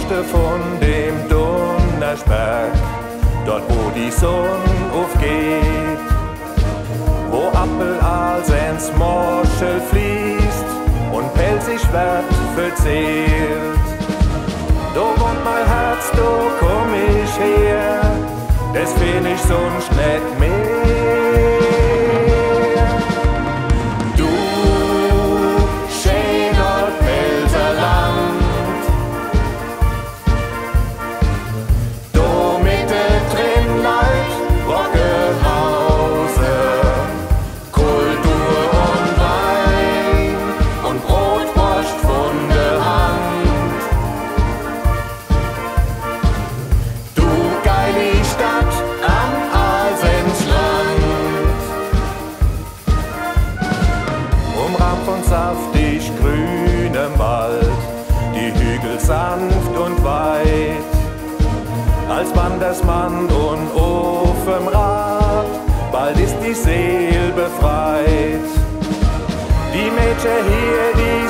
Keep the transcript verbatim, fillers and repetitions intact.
Osten von dem Donnersberg, dort wo die Sonne aufgeht, wo Appel als ins Morschel fließt und pelzig wird verzehrt. Da wohnt mein Herz, da komm ich her, das find ich sonst nicht mehr. Du schöner Pelzerland, da mittendrin leid Rockerhause, Kultur und Wein und Brotwurst von der Hand. Du geile Stadt am Alsensland, umrahmt von saftig grünem Wald, die Hügel sanft und weit, als Wandersmann und auf'm Rad, bald ist die Seel befreit. Die Mädchen hier, die